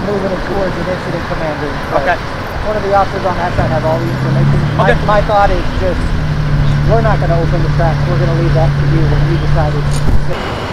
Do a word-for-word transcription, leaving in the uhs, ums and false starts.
moving it towards an incident commander. Okay. One of the officers on that side have all the information. My, Okay. my thought is just, we're not going to open the tracks. We're going to leave that to you when you decide it's